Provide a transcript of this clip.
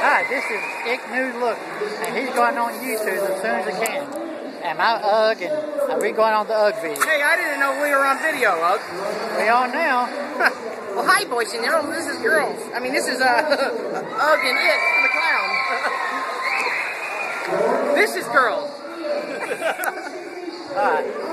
Hi, this is Ick New Look, and he's going on YouTube as soon as he can. And my UGG, and we're going on the UGG video. Hey, I didn't know we were on video, UGG. We on now. Well, hi, boys and girls. This is girls. I mean, this is UGG and It, the clown. This is girls. All right.